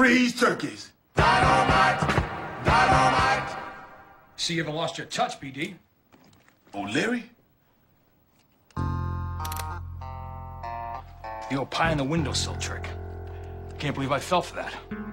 Freeze turkeys. Dynamite! Dynamite! See, you ever lost your touch, BD? O'Leary? The old pie in the windowsill trick. Can't believe I fell for that.